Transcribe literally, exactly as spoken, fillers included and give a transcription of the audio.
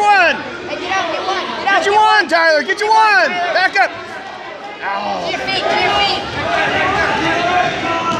you one. Hey, get out, get one. Get out, Get you get one, Tyler. Get you one. Back up. To your feet, to your feet.